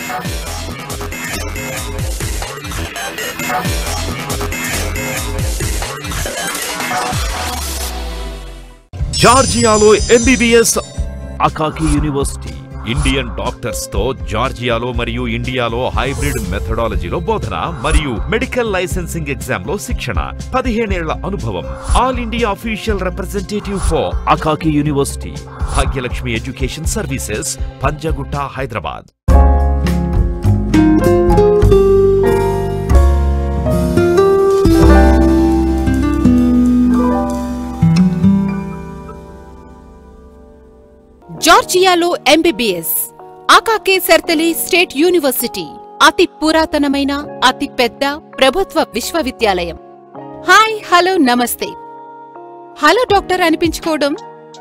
జార్జియాలో MBBS Akaki university Indian doctors తో జార్జియాలో మరియు ఇండియాలో హైబ్రిడ్ మెథడాలజీలో బోధన మరియు మెడికల్ లైసెన్సింగ్ ఎగ్జామ్ లో శిక్షణ 15 ఏళ్ల అనుభవం all India official representative for Akaki university Bhagyalakshmi education services Panjagutta Hyderabad. జార్జియాలో MBBS Akaki Tsereteli state university అతి పురాతనమైన అతి పెద్ద ప్రభుత్వ విశ్వవిద్యాలయం. Hi hello namaste. Hello doctor అనిపించుకోవడం,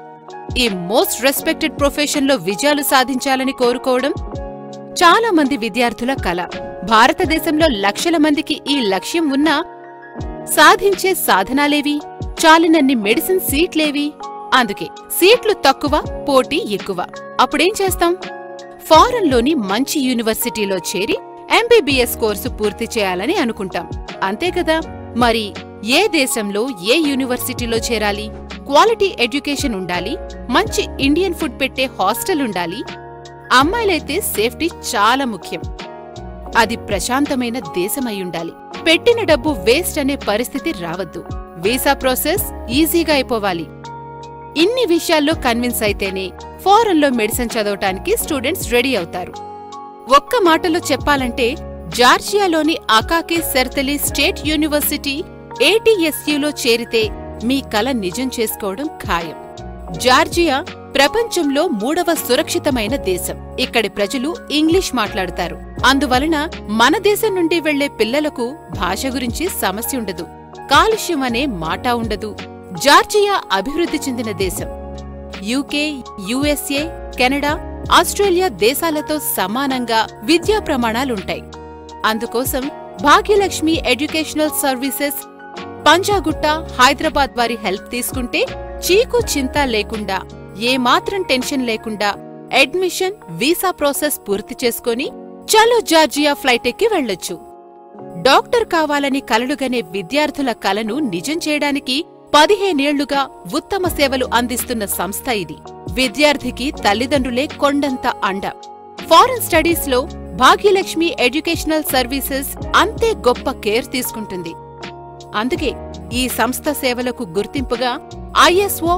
ఈ మోస్ట్ రెస్పెక్టెడ్ ప్రొఫెషన్లో విజయాలు సాధించాలని కోరుకోవడం చాలా మంది విద్యార్థుల కల. భారతదేశంలో లక్షల మందికి ఈ లక్ష్యం ఉన్నా సాధించే సాధనాలేవి, చాలినన్ని మెడిసిన్ సీట్లేవి? అందుకే సీట్లు తక్కువ, పోటీ ఎక్కువ. అప్పుడేం చేస్తాం? ఫారెన్లోని మంచి యూనివర్సిటీలో చేరి MBBS కోర్సు పూర్తి చేయాలని అనుకుంటాం, అంతే కదా? మరి ఏ దేశంలో ఏ యూనివర్సిటీలో చేరాలి? క్వాలిటీ ఎడ్యుకేషన్ ఉండాలి, మంచి ఇండియన్ ఫుడ్ పెట్టే హాస్టల్ ఉండాలి, అమ్మాయిలైతే సేఫ్టీ చాలా ముఖ్యం, అది ప్రశాంతమైన దేశమయ్యుండాలి, పెట్టిన డబ్బు వేస్ట్ అనే పరిస్థితి రావద్దు, వీసా ప్రాసెస్ ఈజీగా అయిపోవాలి. ఇన్ని విషయాల్లో కన్విన్స్ అయితేనే ఫారెన్లో మెడిసిన్ చదవటానికి స్టూడెంట్స్ రెడీ అవుతారు. ఒక్క మాటలో చెప్పాలంటే జార్జియాలోని అకాకి సర్తలి స్టేట్ యూనివర్సిటీ ATSUలో చేరితే మీ కల నిజం చేసుకోవడం ఖాయం. జార్జియా ప్రపంచంలో 3వ సురక్షితమైన దేశం. ఇక్కడి ప్రజలు ఇంగ్లీష్ మాట్లాడతారు. అందువలన మన దేశం నుండి వెళ్లే పిల్లలకు భాష గురించి సమస్య ఉండదు, కాలుష్యం అనే మాట ఉండదు. జార్జియా అభివృద్ధి చెందిన దేశం. UK, USA, కెనడా, ఆస్ట్రేలియా దేశాలతో సమానంగా విద్యా ప్రమాణాలుంటాయి. అందుకోసం భాగ్యలక్ష్మి ఎడ్యుకేషనల్ సర్వీసెస్ పంజాగుట్ట హైదరాబాద్ వారి హెల్ప్ తీసుకుంటే చీకు చింత లేకుండా, ఏమాత్రం టెన్షన్ లేకుండా అడ్మిషన్, వీసా ప్రాసెస్ పూర్తి చేసుకుని చలో జార్జియా ఫ్లైట్ ఎక్కి వెళ్లొచ్చు. డాక్టర్ కావాలని కలలుగనే విద్యార్థుల కలను నిజం చేయడానికి 15 ఏళ్లుగా ఉత్తమ సేవలు అందిస్తున్న సంస్థ ఇది. విద్యార్థికి తల్లిదండ్రులే కొండంత అండ. ఫారెన్ స్టడీస్లో భాగ్యలక్ష్మి ఎడ్యుకేషనల్ సర్వీసెస్ అంతే గొప్ప కేర్ తీసుకుంటుంది. అందుకే ఈ సంస్థ సేవలకు గుర్తింపుగా ISO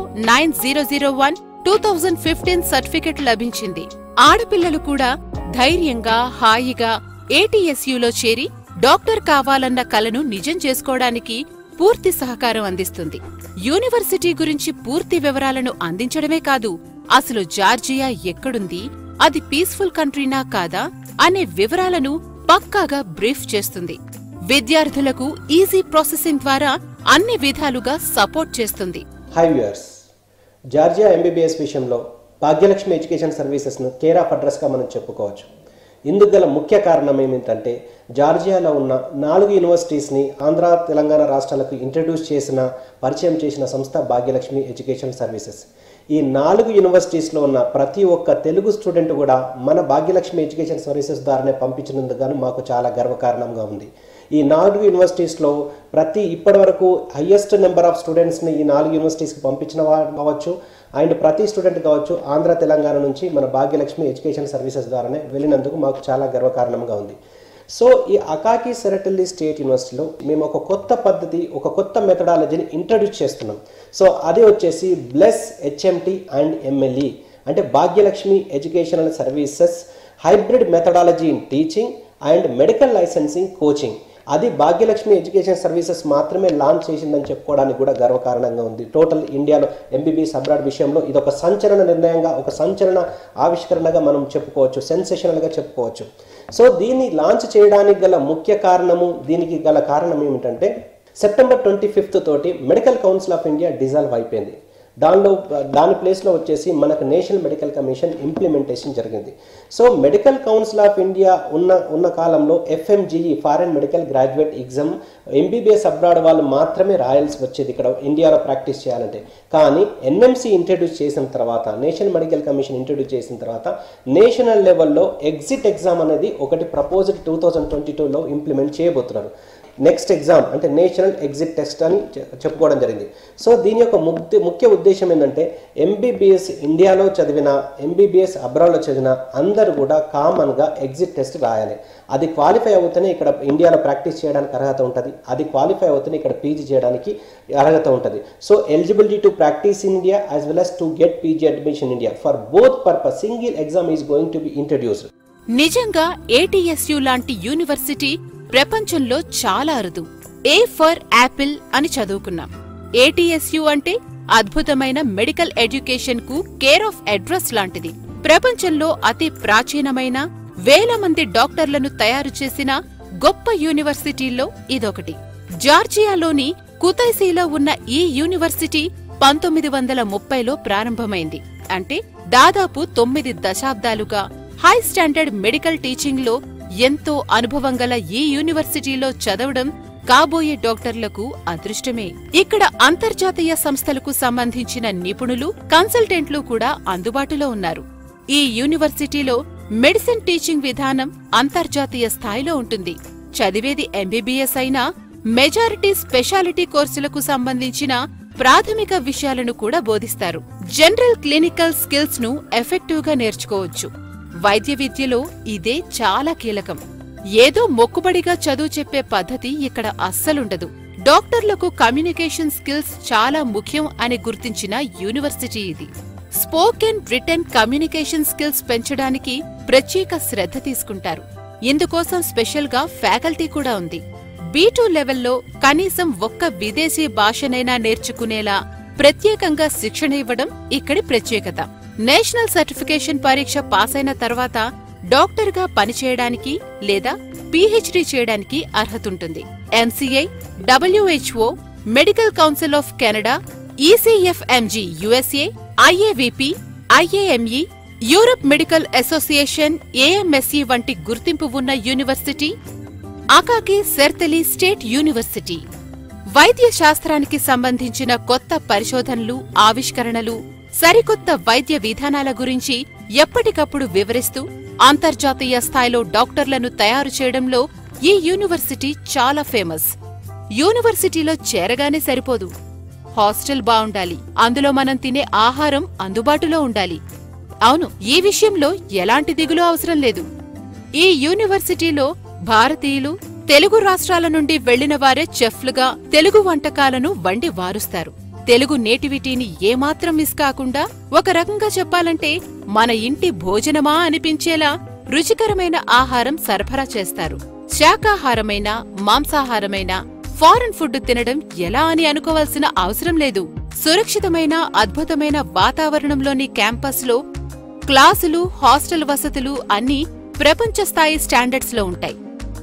9001:2015 సర్టిఫికెట్ లభించింది. ఆడపిల్లలు కూడా ధైర్యంగా, హాయిగా ATSUలో చేరి డాక్టర్ కావాలన్న కలను నిజం చేసుకోవడానికి పూర్తి సహకారం అందిస్తుంది. యూనివర్సిటీ గురించి పూర్తి వివరాలను అందించడమే కాదు, అసలు జార్జియా ఎక్కడుంది, అది పీస్ఫుల్ కంట్రీనా కాదా అనే వివరాలను పక్కాగా బ్రీఫ్ చేస్తుంది. విద్యార్థులకు ఈజీ ప్రాసెసింగ్ ద్వారా అన్ని విధాలుగా సపోర్ట్ చేస్తుంది. హై వ్యూయర్స్, జార్జియా MBBS విషయంలో భాగ్యలక్ష్మి ఎడ్యుకేషన్ సర్వీసెస్ను కేర్ ఆఫ్ అడ్రస్గా మనం చెప్పుకోవచ్చు. ఇందుకు గల ముఖ్య కారణం ఏమిటంటే జార్జియాలో ఉన్న 4 యూనివర్సిటీస్ని ఆంధ్ర, తెలంగాణ రాష్ట్రాలకు ఇంట్రడ్యూస్ చేసిన, పరిచయం చేసిన సంస్థ భాగ్యలక్ష్మి ఎడ్యుకేషన్ సర్వీసెస్. ఈ 4 యూనివర్సిటీస్లో ఉన్న ప్రతి ఒక్క తెలుగు స్టూడెంట్ కూడా మన భాగ్యలక్ష్మి ఎడ్యుకేషన్ సర్వీసెస్ ద్వారానే పంపించినందుకు మాకు చాలా గర్వకారణంగా ఉంది. ఈ 4 యూనివర్సిటీస్లో ఇప్పటి వరకు హైయెస్ట్ నెంబర్ ఆఫ్ స్టూడెంట్స్ని ఈ 4 యూనివర్సిటీస్కి పంపించిన కావచ్చు, అండ్ ప్రతి స్టూడెంట్ కావచ్చు ఆంధ్ర, తెలంగాణ నుంచి మన భాగ్యలక్ష్మి ఎడ్యుకేషన్ సర్వీసెస్ ద్వారానే వెళ్ళినందుకు మాకు చాలా గర్వకారణంగా ఉంది. సో ఈ అకాకి సర్తలి స్టేట్ యూనివర్సిటీలో మేము ఒక కొత్త పద్ధతి, ఒక కొత్త మెథడాలజీని ఇంట్రడ్యూస్ చేస్తున్నాం. సో అది వచ్చేసి బ్లెస్ HMT అండ్ MLE, అంటే Bhagyalakshmi educational services hybrid methodology in teaching and medical licensing coaching. అది భాగ్యలక్ష్మి ఎడ్యుకేషన్ సర్వీసెస్ మాత్రమే లాంచ్ చేసిందని చెప్పుకోవడానికి కూడా గర్వకారణంగా ఉంది. టోటల్ ఇండియాలో MBBS అబ్రాడ్ విషయంలో ఇది ఒక సంచలన నిర్ణయంగా, ఒక సంచలన ఆవిష్కరణగా మనం చెప్పుకోవచ్చు, సెన్సేషనల్గా చెప్పుకోవచ్చు. సో దీన్ని లాంచ్ చేయడానికి గల ముఖ్య కారణము, దీనికి గల కారణం ఏమిటంటే September 25th తోటి medical council of India dissolve అయిపోయింది. దాని ప్లేస్లో వచ్చేసి మనకు నేషనల్ మెడికల్ కమిషన్ ఇంప్లిమెంటేషన్ జరిగింది. So medical council of India ఉన్న కాలంలో FMGE foreign medical graduate exam MBBS abroad వాళ్ళు మాత్రమే రాయాల్సి వచ్చేది ఇక్కడ ఇండియాలో ప్రాక్టీస్ చేయాలంటే. కానీ NMC ఇంట్రడ్యూస్ చేసిన తర్వాత, నేషనల్ మెడికల్ కమిషన్ ఇంట్రడ్యూస్ చేసిన తర్వాత నేషనల్ లెవెల్లో ఎగ్జిట్ ఎగ్జామ్ అనేది ఒకటి ప్రపోజ్డ్ 2022లో ఇంప్లిమెంట్ చేయబోతున్నారు. నెక్స్ట్ ఎగ్జామ్ అంటే నేషనల్ ఎగ్జిట్ టెస్ట్ అని చెప్పుకోవడం జరిగింది. సో దీని యొక్క ముఖ్య ఉద్దేశం ఏంటంటే MBBS ఇండియాలో చదివిన, MBBS అబ్రాడ్లో చదివిన అందరూ కూడా కామన్గా ఎగ్జిట్ టెస్ట్ రాయాలి. అది క్వాలిఫై అవుతూనే ఇక్కడ ఇండియాలో ప్రాక్టీస్ చేయడానికి అర్హత ఉంటుంది. అది క్వాలిఫై అవుతూనే ఇక్కడ PG చేయడానికి అర్హత ఉంటుంది. So eligibility to practice in India as well as to get PG admission India for both purpose single exam is going to be introduced. నిజంగా ATSU లాంటి యూనివర్సిటీ ప్రపంచంలో చాలా అరుదు. A ఫర్ యాపిల్ అని చదువుకున్నాం. ATSU అంటే అద్భుతమైన మెడికల్ ఎడ్యుకేషన్ కు కేర్ ఆఫ్ అడ్రస్ లాంటిది. ప్రపంచంలో అతి ప్రాచీనమైన వేల మంది డాక్టర్లను తయారు చేసిన గొప్ప యూనివర్సిటీల్లో ఇదొకటి. జార్జియాలోని కుతైసీలో ఉన్న ఈ యూనివర్సిటీ 1930లో ప్రారంభమైంది. అంటే దాదాపు 9 దశాబ్దాలుగా హై స్టాండర్డ్ మెడికల్ టీచింగ్లో ఎంతో అనుభవం గల ఈ యూనివర్సిటీలో చదవడం కాబోయే డాక్టర్లకు అదృష్టమే. ఇక్కడ అంతర్జాతీయ సంస్థలకు సంబంధించిన నిపుణులు, కన్సల్టెంట్లు కూడా అందుబాటులో ఉన్నారు. ఈ యూనివర్సిటీలో మెడిసిన్ టీచింగ్ విధానం అంతర్జాతీయ స్థాయిలో ఉంటుంది. చదివేది MBBS అయినా మెజారిటీ స్పెషాలిటీ కోర్సులకు సంబంధించిన ప్రాథమిక విషయాలను కూడా బోధిస్తారు. జనరల్ క్లినికల్ స్కిల్స్ ను ఎఫెక్టివ్ గా నేర్చుకోవచ్చు. వైద్య విద్యలో ఇదే చాలా కీలకం. ఏదో మొక్కుబడిగా చదువు చెప్పే పద్ధతి ఇక్కడ అస్సలుండదు. డాక్టర్లకు కమ్యూనికేషన్ స్కిల్స్ చాలా ముఖ్యం అని గుర్తించిన యూనివర్సిటీ ఇది. స్పోకెన్, రిటన్ కమ్యూనికేషన్ స్కిల్స్ పెంచడానికి ప్రత్యేక శ్రద్ధ తీసుకుంటారు. ఇందుకోసం స్పెషల్ గా ఫ్యాకల్టీ కూడా ఉంది. B2 లెవెల్లో కనీసం ఒక్క విదేశీ భాషనైనా నేర్చుకునేలా ప్రత్యేకంగా శిక్షణ ఇవ్వడం ఇక్కడి ప్రత్యేకత. నేషనల్ సర్టిఫికేషన్ పరీక్ష పాసైన తర్వాత డాక్టర్గా పనిచేయడానికి లేదా PhD చేయడానికి అర్హతుంటుంది. MCI, WHO, medical council of Canada, ECFMG USA, IAVP, IAME, Europe medical association, AMSE వంటి గుర్తింపు ఉన్న university Akaki Tsereteli state university. వైద్య శాస్త్రానికి సంబంధించిన కొత్త పరిశోధనలు, ఆవిష్కరణలు, సరికొత్త వైద్య విధానాల గురించి ఎప్పటికప్పుడు వివరిస్తూ అంతర్జాతీయ స్థాయిలో డాక్టర్లను తయారు చేయడంలో ఈ యూనివర్సిటీ చాలా ఫేమస్. యూనివర్సిటీలో చేరగానే సరిపోదు. హాస్టల్ బావుండాలి, అందులో మనం తినే ఆహారం అందుబాటులో ఉండాలి. అవును, ఈ విషయంలో ఎలాంటి దిగులు అవసరం లేదు. ఈ యూనివర్సిటీలో భారతీయులు, తెలుగు రాష్ట్రాల నుండి వెళ్లిన వారే చెఫ్లుగా తెలుగు వంటకాలను వండి వారుస్తారు. తెలుగు నేటివిటీని ఏమాత్రం మిస్ కాకుండా, ఒక రకంగా చెప్పాలంటే మన ఇంటి భోజనమా అనిపించేలా రుచికరమైన ఆహారం సరఫరా చేస్తారు. శాకాహారమైన, మాంసాహారమైన, ఫారెన్ ఫుడ్ తినడం ఎలా అని అనుకోవాల్సిన అవసరం లేదు. సురక్షితమైన, అద్భుతమైన వాతావరణంలోని క్యాంపస్లో క్లాసులు, హాస్టల్ వసతులు అన్నీ ప్రపంచ స్థాయి స్టాండర్డ్స్ లో ఉంటాయి.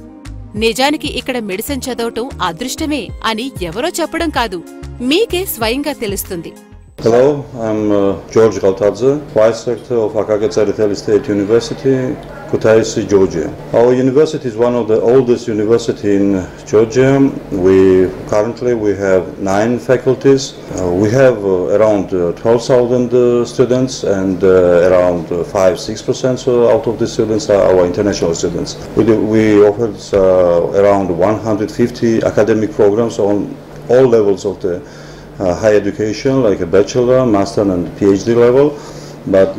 నిజానికి ఇక్కడ మెడిసిన్ చదవటం అదృష్టమే అని ఎవరో చెప్పడం కాదు, మీకే స్వయంగా తెలుస్తుంది. Hello, I'm George Galtadze, Vice Rector of Akaki State University, Kutaisi, Georgia. Our university is one of the oldest universities in Georgia. Currently we have 9 faculties. We have around 12,000 students, and around 5-6% out of the students are our international students. We offer around 150 academic programs on all levels of the higher education, like a bachelor, master and PhD level. But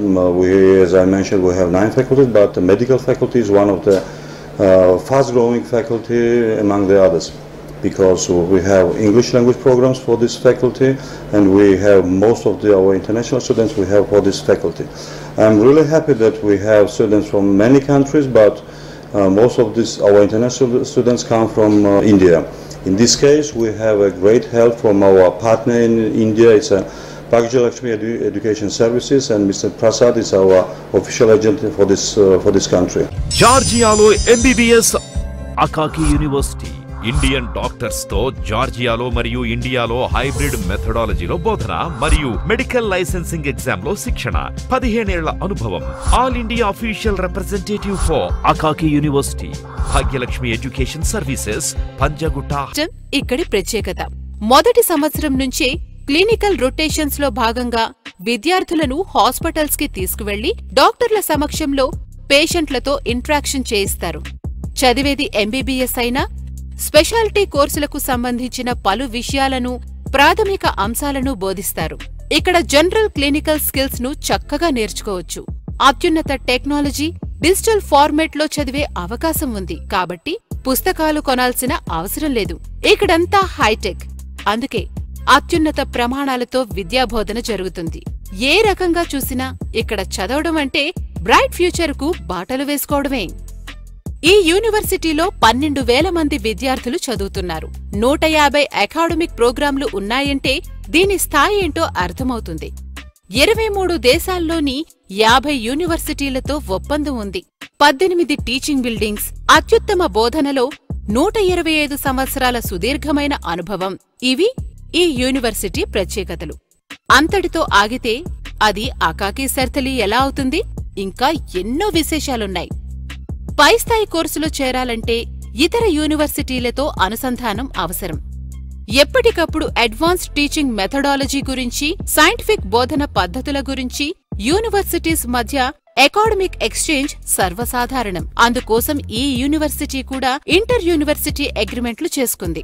as I mentioned, we have 9 faculties, but the medical faculty is one of the fast-growing faculty among the others, because we have English language programs for this faculty, and we have most of our international students we have for this faculty. I'm really happy that we have students from many countries, but most of our international students come from India. In this case, we have a great help from our partner in India. It's a Bhagyalakshmi Education Services, and Mr. Prasad is our official agent for this country. జార్జియాలో MBBS Akaki University, Indian doctors తో జార్జియాలో మరియు ఇండియాలో hybrid మెథడాలజీలో బోధన మరియు medical licensing exam లో శిక్షణ. 15 ఏళ్ల అనుభవం. All India official representative for Akaki university. Bhagyalakshmi education services, Panjagutta. ఇక్కడి ప్రత్యేకత. మొదటి సంవత్సరం నుంచే క్లినికల్ రొటేషన్స్ లో భాగంగా విద్యార్థులను హాస్పిటల్స్ కి తీసుకువెళ్లి డాక్టర్ల సమక్షంలో పేషెంట్లతో ఇంట్రాక్షన్ చేయిస్తారు. చదివేది MBBS అయినా స్పెషాలిటీ కోర్సులకు సంబంధించిన పలు విషయాలను, ప్రాథమిక అంశాలను బోధిస్తారు. ఇక్కడ జనరల్ క్లినికల్ స్కిల్స్ ను చక్కగా నేర్చుకోవచ్చు. అత్యున్నత టెక్నాలజీ, డిజిటల్ ఫార్మేట్ లో చదివే అవకాశం ఉంది. కాబట్టి పుస్తకాలు కొనాల్సిన అవసరం లేదు. ఇక్కడంతా హైటెక్. అందుకే అత్యున్నత ప్రమాణాలతో విద్యాబోధన జరుగుతుంది. ఏ రకంగా చూసినా ఇక్కడ చదవడం అంటే బ్రైట్ ఫ్యూచర్ కు బాటలు వేసుకోవడమే. ఈ యూనివర్సిటీలో 12,000 మంది విద్యార్థులు చదువుతున్నారు. 150 అకాడమిక్ ప్రోగ్రాంలు ఉన్నాయంటే దీని స్థాయి ఏంటో అర్థమవుతుంది. 23 దేశాల్లోని 50 యూనివర్సిటీలతో ఒప్పందం ఉంది. 18 టీచింగ్ బిల్డింగ్స్, అత్యుత్తమ బోధనలో 125 సంవత్సరాల సుదీర్ఘమైన అనుభవం. ఇవి ఈ యూనివర్సిటీ ప్రత్యేకతలు. అంతటితో ఆగితే అది అకాకి సర్తలి ఎలా అవుతుంది? ఇంకా ఎన్నో విశేషాలున్నాయి. పైస్థాయి కోర్సులో చేరాలంటే ఇతర యూనివర్సిటీలతో అనుసంధానం అవసరం. ఎప్పటికప్పుడు అడ్వాన్స్డ్ టీచింగ్ మెథడాలజీ గురించి, సైంటిఫిక్ బోధన పద్ధతుల గురించి యూనివర్సిటీస్ మధ్య అకాడమిక్ ఎక్స్చేంజ్ సర్వసాధారణం. అందుకోసం ఈ యూనివర్సిటీ కూడా ఇంటర్ యూనివర్సిటీ అగ్రిమెంట్లు చేసుకుంది.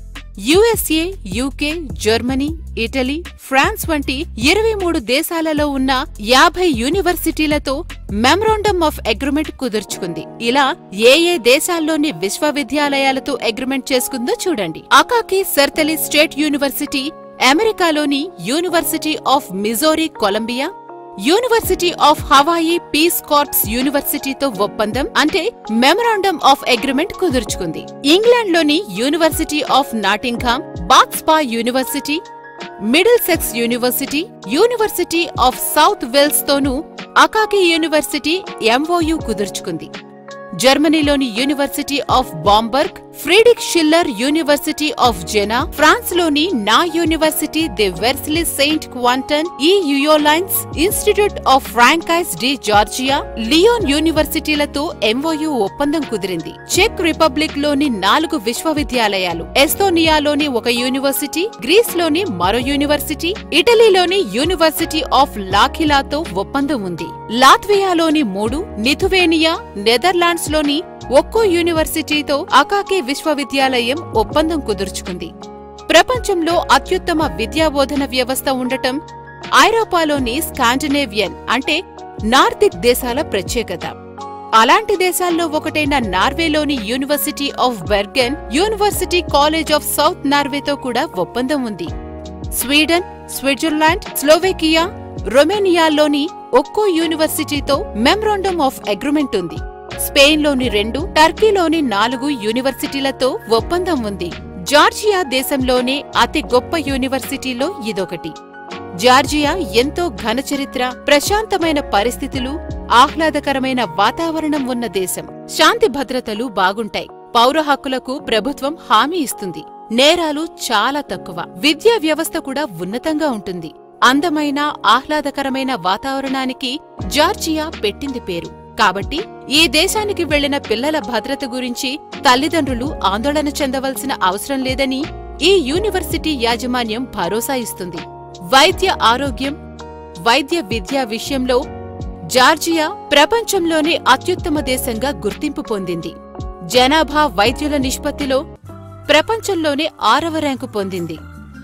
USA, UK, Germany, Italy, France వంటి 23 దేశాలలో ఉన్న 50 యూనివర్సిటీలతో మెమరాండమ్ ఆఫ్ అగ్రిమెంట్ కుదుర్చుకుంది. ఇలా ఏ దేశాల్లోని విశ్వవిద్యాలయాలతో అగ్రిమెంట్ చేసుకుందో చూడండి. అకాకి సర్తలి స్టేట్ యూనివర్సిటీ, అమెరికాలోని university of Missouri Columbia, university of Hawaii Peace Corps యూనివర్సిటీతో ఒప్పందం అంటే మెమరాండమ్ ఆఫ్ అగ్రిమెంట్ కుదుర్చుకుంది. ఇంగ్లాండ్లోని university of Nottingham, Bath Spa university, Middlesex university, university of South Wales తోనూ అకాకి యూనివర్సిటీ MOU కుదుర్చుకుంది. జర్మనీలోని university of Bamberg, Friedrich Schiller university of Jena, ఫ్రాన్స్లోని నా university the Versailles Saint Quentin, Yvelines institute of Francais de Georgia, Lyon యూనివర్సిటీలతో MOU ఒప్పందం కుదిరింది. Check republic లోని 4 విశ్వవిద్యాలయాలు, ఎస్తోనియాలోని 1 యూనివర్సిటీ, గ్రీస్లోని మరో యూనివర్సిటీ, ఇటలీలోని యూనివర్సిటీ ఆఫ్ లాఖిలాతో ఒప్పందం ఉంది. లాత్వియాలోని 3, లిథువేనియా, నెదర్లాండ్స్ లోని ఒక్కో యూనివర్సిటీతో అకాకి విశ్వవిద్యాలయం ఒప్పందం కుదుర్చుకుంది. ప్రపంచంలో అత్యుత్తమ విద్యాబోధన వ్యవస్థ ఉండటం ఐరోపాలోని స్కాండినేవియన్ అంటే నార్దిక్ దేశాల ప్రత్యేకత. అలాంటి దేశాల్లో ఒకటైన నార్వేలోని university of Bergen, university college of South నార్వేతో కూడా ఒప్పందం ఉంది. స్వీడన్, స్విట్జర్లాండ్, స్లోవేకియా, రొమేనియాలోని ఒక్కో యూనివర్సిటీతో మెమరాండమ్ ఆఫ్ అగ్రిమెంట్ ఉంది. స్పెయిన్లోని 2, టర్కీలోని 4 యూనివర్సిటీలతో ఒప్పందం ఉంది. జార్జియా దేశంలోనే అతి గొప్ప యూనివర్సిటీలో ఇదొకటి. జార్జియా ఎంతో ఘనచరిత్ర, ప్రశాంతమైన పరిస్థితులు, ఆహ్లాదకరమైన వాతావరణం ఉన్న దేశం. శాంతి భద్రతలు బాగుంటాయి. పౌర హక్కులకు ప్రభుత్వం హామీ ఇస్తుంది. నేరాలు చాలా తక్కువ. విద్యా వ్యవస్థ కూడా ఉన్నతంగా ఉంటుంది. అందమైన, ఆహ్లాదకరమైన వాతావరణానికి జార్జియా పెట్టింది పేరు. కాబట్టి ఈ దేశానికి వెళ్లిన పిల్లల భద్రత గురించి తల్లిదండ్రులు ఆందోళన చెందవలసిన అవసరం లేదని ఈ యూనివర్సిటీ యాజమాన్యం భరోసా ఇస్తుంది. వైద్య ఆరోగ్యం, వైద్య విద్యా విషయంలో జార్జియా ప్రపంచంలోనే అత్యుత్తమ దేశంగా గుర్తింపు పొందింది. జనాభా వైద్యుల నిష్పత్తిలో ప్రపంచంలోనే 6వ ర్యాంకు పొందింది.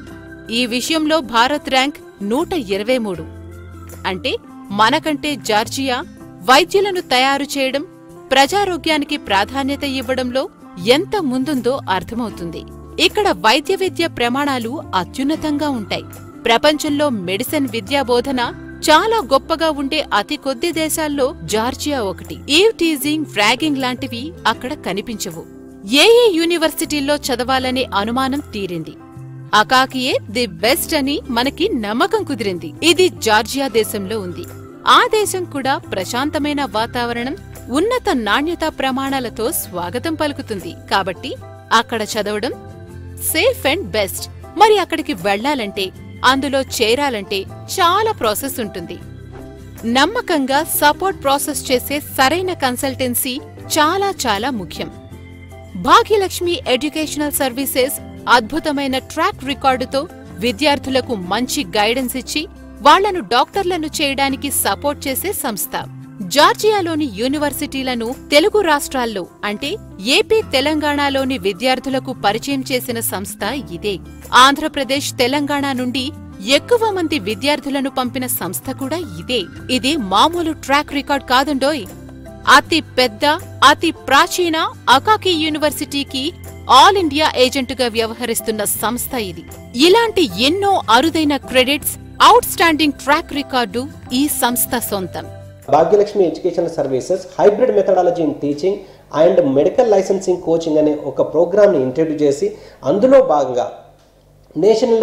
ఈ విషయంలో భారత్ ర్యాంక్ 123. అంటే మనకంటే జార్జియా వైద్యులను తయారు చేయడం, ప్రజారోగ్యానికి ప్రాధాన్యత ఇవ్వడంలో ఎంత ముందుందో అర్థమవుతుంది. ఇక్కడ వైద్య విద్య ప్రమాణాలు అత్యున్నతంగా ఉంటాయి. ప్రపంచంలో మెడిసిన్ విద్యాబోధన చాలా గొప్పగా ఉండే అతి కొద్ది దేశాల్లో జార్జియా ఒకటి. ఈవ్ టీజింగ్, ర్యాగింగ్ లాంటివి అక్కడ కనిపించవు. ఏ యూనివర్సిటీల్లో చదవాలనే అనుమానం తీరింది. అకాకియే ది బెస్ట్ అని మనకి నమ్మకం కుదిరింది. ఇది జార్జియా దేశంలో ఉంది. ఆ దేశం కూడా ప్రశాంతమైన వాతావరణం, ఉన్నత నాణ్యతా ప్రమాణాలతో స్వాగతం పలుకుతుంది. కాబట్టి అక్కడ చదవడం సేఫ్ అండ్ బెస్ట్. మరి అక్కడికి వెళ్లాలంటే, అందులో చేరాలంటే చాలా ప్రాసెస్ ఉంటుంది. నమ్మకంగా సపోర్ట్ ప్రాసెస్ చేసే సరైన కన్సల్టెన్సీ చాలా చాలా ముఖ్యం. భాగ్యలక్ష్మి ఎడ్యుకేషనల్ సర్వీసెస్ అద్భుతమైన ట్రాక్ రికార్డుతో విద్యార్థులకు మంచి గైడెన్స్ ఇచ్చి వాళ్లను డాక్టర్లను చేయడానికి సపోర్ట్ చేసే సంస్థ. జార్జియాలోని యూనివర్సిటీలను తెలుగు రాష్ట్రాల్లో అంటే ఏపీ, తెలంగాణలోని విద్యార్థులకు పరిచయం చేసిన సంస్థ ఇదే. ఆంధ్రప్రదేశ్, తెలంగాణ నుండి ఎక్కువ మంది విద్యార్థులను పంపిన సంస్థ కూడా ఇదే. ఇది మామూలు ట్రాక్ రికార్డ్ కాదుండోయ్. అతి పెద్ద, అతి ప్రాచీన అకాకి యూనివర్సిటీకి ఆల్ ఇండియా ఏజెంటుగా వ్యవహరిస్తున్న సంస్థ ఇది. ఇలాంటి ఎన్నో అరుదైన credits, outstanding track record ఈ సంస్థ సొంతం. Bhagyalakshmi educational services hybrid methodology in teaching and medical licensing coaching అనే ఒక ప్రోగ్రామ్ని ఇంట్రడ్యూస్ చేసి, అందులో భాగంగా నేషనల్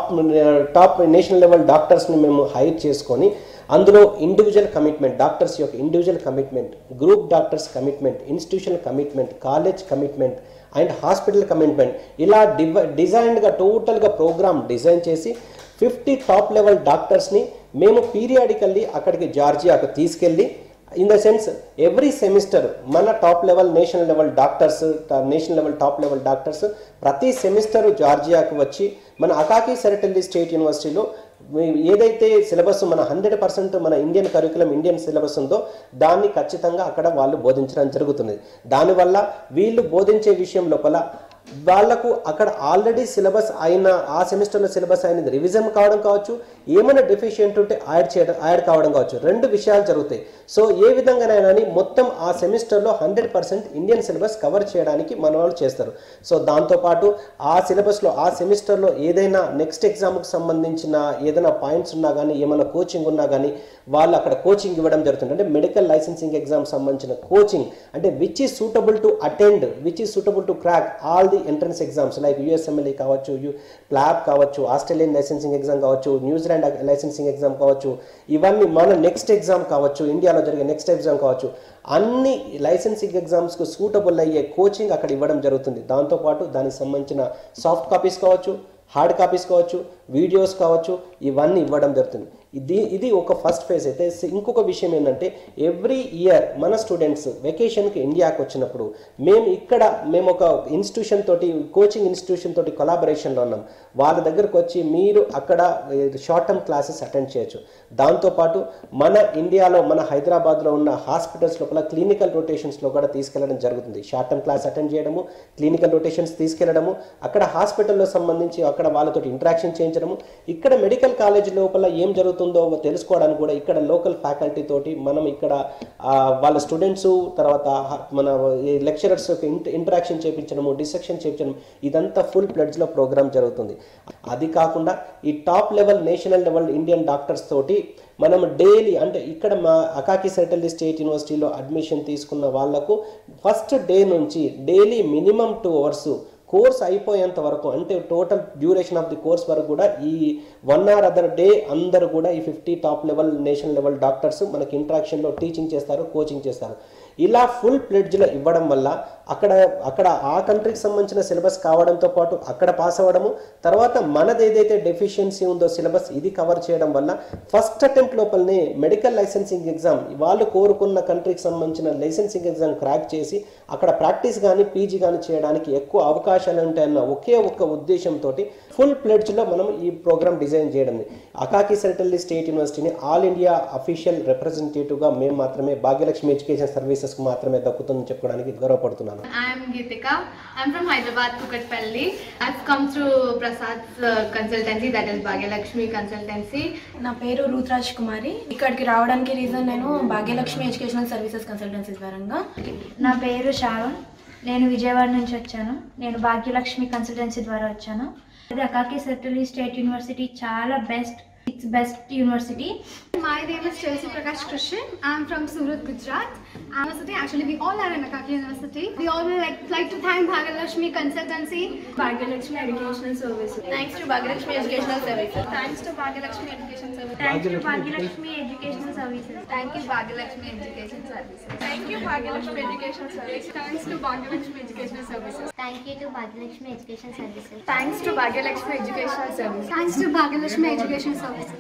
లెవెల్ డాక్టర్స్ని మేము హైర్ చేసుకొని, అందులో ఇండివిజువల్ కమిట్మెంట్, డాక్టర్స్ యొక్క individual commitment, group doctors commitment, institutional commitment, college commitment and hospital commitment, ఇలా డిజైన్గా టోటల్గా ప్రోగ్రామ్ డిజైన్ చేసి 50 టాప్ లెవెల్ డాక్టర్స్ని మేము పీరియాడికల్లీ అక్కడికి జార్జియాకు తీసుకెళ్ళి, in the sense every semester మన top level national level top level doctors ప్రతి సెమిస్టర్ జార్జియాకు వచ్చి మన అకాకి సెరటెల్లి స్టేట్ యూనివర్సిటీలో ఏదైతే సిలబస్ మన 100% మన ఇండియన్ కరికులం, ఇండియన్ సిలబస్ ఉందో దాన్ని ఖచ్చితంగా అక్కడ వాళ్ళు బోధించడం జరుగుతుంది. దానివల్ల వీళ్ళు బోధించే విషయం లోపల వాళ్లకు అక్కడ ఆల్రెడీ సిలబస్ అయిన ఆ సెమిస్టర్లో సిలబస్ అయినది రివిజన్ కావడం కావచ్చు, ఏమైనా డెఫిషియెంట్ ఉంటే యాడ్ కావడం కావచ్చు, 2 విషయాలు జరుగుతాయి. సో ఏ విధంగానైనా మొత్తం ఆ సెమిస్టర్లో 100% ఇండియన్ సిలబస్ కవర్ చేయడానికి మన వాళ్ళు చేస్తారు. సో దాంతోపాటు ఆ సిలబస్లో ఆ సెమిస్టర్లో ఏదైనా నెక్స్ట్ ఎగ్జామ్కి సంబంధించిన ఏదైనా పాయింట్స్ ఉన్నా కానీ, ఏమైనా కోచింగ్ ఉన్నా కానీ వాళ్ళు అక్కడ కోచింగ్ ఇవ్వడం జరుగుతుంది. అంటే మెడికల్ లైసెన్సింగ్ ఎగ్జామ్ సంబంధించిన కోచింగ్, అంటే which is suitable to attend, which is suitable to crack all the entrance exams like USMLE కావచ్చు, ప్లాబ్ కావచ్చు, ఆస్ట్రేలియన్ లైసెన్సింగ్ ఎగ్జామ్ కావచ్చు, న్యూజిలాండ్ లైసెన్సింగ్ ఎగ్జామ్ కావచ్చు, ఇవన్నీ మన నెక్స్ట్ ఎగ్జామ్ కావచ్చు, ఇండియాలో జరిగే నెక్స్ట్ ఎగ్జామ్ కావచ్చు, అన్ని లైసెన్సింగ్ ఎగ్జామ్స్కు సూటబుల్ అయ్యే కోచింగ్ అక్కడ ఇవ్వడం జరుగుతుంది. దాంతోపాటు దానికి సంబంధించిన సాఫ్ట్ కాపీస్ కావచ్చు, హార్డ్ కాపీస్ కావచ్చు, వీడియోస్ కావచ్చు, ఇవన్నీ ఇవ్వడం జరుగుతుంది. ఇది ఒక ఫస్ట్ ఫేజ్ అయితే. ఇంకొక విషయం ఏంటంటే ఎవ్రీ ఇయర్ మన స్టూడెంట్స్ వెకేషన్కి ఇండియాకి వచ్చినప్పుడు మేము ఒక ఇన్స్టిట్యూషన్ తోటి, కోచింగ్ ఇన్స్టిట్యూషన్ తోటి కొలాబరేషన్లో ఉన్నాం. వాళ్ళ దగ్గరకు వచ్చి మీరు అక్కడ షార్ట్ టర్మ్ క్లాసెస్ అటెండ్ చేయొచ్చు. దాంతోపాటు మన ఇండియాలో, మన హైదరాబాద్లో ఉన్న హాస్పిటల్స్ లోపల క్లినికల్ రొటేషన్స్లో కూడా తీసుకెళ్లడం జరుగుతుంది. షార్ట్ టర్మ్ క్లాస్ అటెండ్ చేయడము, క్లినికల్ రొటేషన్స్ తీసుకెళ్లడము, అక్కడ హాస్పిటల్లో సంబంధించి అక్కడ వాళ్ళతో ఇంటరాక్షన్ చేయించడము, ఇక్కడ మెడికల్ కాలేజ్ లోపల ఏం జరుగుతుందో తెలుసుకోవడానికి కూడా ఇక్కడ లోకల్ ఫ్యాకల్టీ తోటి మనం ఇక్కడ వాళ్ళ స్టూడెంట్స్, తర్వాత మన లెక్చరర్స్ ఇంటరాక్షన్ చేయించడము, డిసెక్షన్ చేయించడం, ఇదంతా ఫుల్ ప్లెడ్జ్లో ప్రోగ్రామ్ జరుగుతుంది. అది కాకుండా ఈ top level national level Indian doctors తోటి మనం డైలీ, అంటే ఇక్కడ మా అకాకి సెరటెల్లి స్టేట్ యూనివర్సిటీలో అడ్మిషన్ తీసుకున్న వాళ్లకు ఫస్ట్ డే నుంచి డైలీ మినిమం 2 hours కోర్స్ అయిపోయేంత వరకు, అంటే total duration of the course వరకు కూడా ఈ 1 hour అదర్ డే అందరూ కూడా ఈ 50 top level national level doctors మనకి ఇంటరాక్షన్లో టీచింగ్ చేస్తారు, కోచింగ్ చేస్తారు. ఇలా ఫుల్ ప్లెడ్జ్లో ఇవ్వడం వల్ల అక్కడ ఆ కంట్రీకి సంబంధించిన సిలబస్ కావడంతో పాటు అక్కడ పాస్ అవ్వడము, తర్వాత మనది ఏదైతే డెఫిషియన్సీ ఉందో సిలబస్ ఇది కవర్ చేయడం వల్ల ఫస్ట్ అటెంప్ట్ లోపలనే మెడికల్ లైసెన్సింగ్ ఎగ్జామ్, వాళ్ళు కోరుకున్న కంట్రీకి సంబంధించిన లైసెన్సింగ్ ఎగ్జామ్ క్రాక్ చేసి అక్కడ ప్రాక్టీస్ కానీ పీజీ కానీ చేయడానికి ఎక్కువ అవకాశాలు ఉంటాయన్న ఒకే ఒక్క ఉద్దేశంతో ఫుల్ ప్లెడ్జ్లో మనం ఈ ప్రోగ్రామ్ డిజైన్ చేయడం. అకాకి సెరటెల్లి స్టేట్ యూనివర్సిటీని ఆల్ ఇండియా అఫీషియల్ రిప్రజెంటేటివ్గా మేము మాత్రమే భాగ్యలక్ష్మి ఎడ్యుకేషన్ సర్వీసెస్కి మాత్రమే దక్కుతుందని చెప్పుకోవడానికి గౌరవపడుతున్నాను. I am Geetika. I am from Hyderabad, Kukatpalli. I have come through Prasad's consultancy, that is Bhagyalakshmi consultancy. నా పేరు రూత్రాజ్ కుమారి. ఇక్కడికి రావడానికి రీజన్ నేను భాగ్యలక్ష్మి ఎడ్యుకేషనల్ సర్వీసెస్ కన్సల్టెన్సీ ద్వారా. నా పేరు శ్రావణ్. నేను విజయవాడ నుంచి వచ్చాను. నేను భాగ్యలక్ష్మి కన్సల్టెన్సీ ద్వారా వచ్చాను. ఇది అకాకి సెరటెల్లి స్టేట్ యూనివర్సిటీ చాలా best It's best university. My name is Chelsea Prakash Krishan. I'm from Surat, Gujarat. University, actually we all are in Akaki University. We all will like to thank Bhagyalakshmi Consultancy. Bhagyalakshmi Educational Services. Thanks to Bhagyalakshmi Educational Services. Thanks to Bhagyalakshmi Education Services. Thanks to Bhagyalakshmi Educational Services. Thank you Bhagyalakshmi Education Services. Thank you Bhagyalakshmi Educational Services. Thanks to Bhagyalakshmi Educational Services. Thank you to Bhagyalakshmi Education Services. Thanks to Bhagyalakshmi Educational Services. Thanks to Bhagyalakshmi Education Services.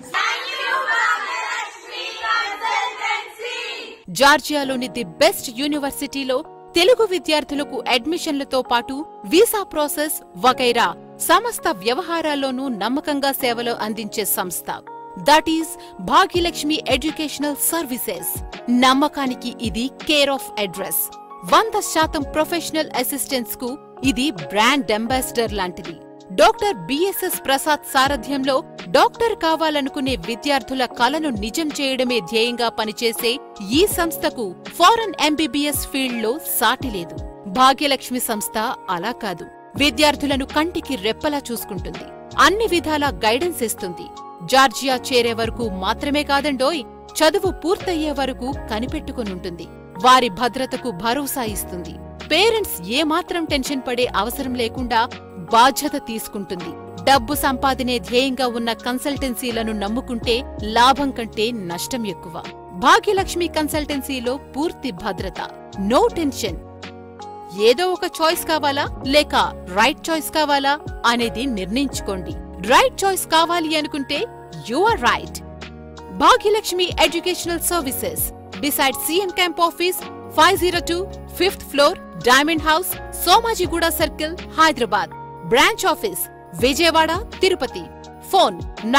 జార్జియాలోని the best యూనివర్సిటీలో తెలుగు విద్యార్థులకు అడ్మిషన్లతో పాటు visa process వగైరా సమస్త వ్యవహారాల్లోనూ నమ్మకంగా సేవలు అందించే సంస్థ that is Bhagyalakshmi educational services. నమ్మకానికి ఇది care of address. 100% professional assistants కు ఇది బ్రాండ్ అంబాసిడర్ లాంటిది. డాక్టర్ బిఎస్ఎస్ ప్రసాద్ సారథ్యంలో డాక్టర్ కావాలనుకునే విద్యార్థుల కలను నిజం చేయడమే ధ్యేయంగా పనిచేసే ఈ సంస్థకు ఫారెన్ MBBS ఫీల్డ్లో సాటి లేదు. భాగ్యలక్ష్మి సంస్థ అలా కాదు. విద్యార్థులను కంటికి రెప్పలా చూసుకుంటుంది. అన్ని విధాలా గైడెన్స్ ఇస్తుంది. జార్జియా చేరే వరకు మాత్రమే కాదండోయ్, చదువు పూర్తయ్యే వరకు కనిపెట్టుకునుంటుంది. వారి భద్రతకు భరోసా ఇస్తుంది. పేరెంట్స్ ఏమాత్రం టెన్షన్ పడే అవసరం లేకుండా బాధ్యత తీసుకుంటుంది. డబ్బు సంపాదనే ధ్యేయంగా ఉన్న కన్సల్టెన్సీలను నమ్ముకుంటే లాభం కంటే నష్టం ఎక్కువ. భాగ్యలక్ష్మి కన్సల్టెన్సీలో పూర్తి భద్రత, నో టెన్షన్. ఏదో ఒక చాయిస్ కావాలా లేక రైట్ చాయిస్ కావాలా అనేది నిర్ణయించుకోండి. రైట్ చాయిస్ కావాలి అనుకుంటే you are right. Bhagyalakshmi educational services beside CM Camp Office, 502 5th floor, Diamond House, Somajigood Circle, Hyderabad. Branch Office, Vijayawada, Tirupati. Phone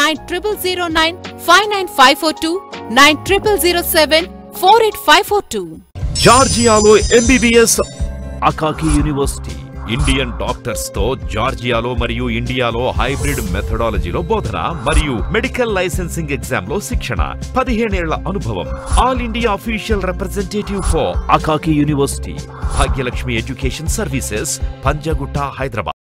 9009599542, 9007485542. జార్జియాలో MBBS Akaki university Indian doctors తో జార్జియాలో మరియు ఇండియాలో హైబ్రిడ్ మెథడాలజీలో బోధన మరియు మెడికల్ లైసెన్సింగ్ ఎగ్జామ్ లో శిక్షణ. 15 ఏళ్ల అనుభవం. All India official representative for Akaki university. Bhagyalakshmi education services, Panjagutta, Hyderabad.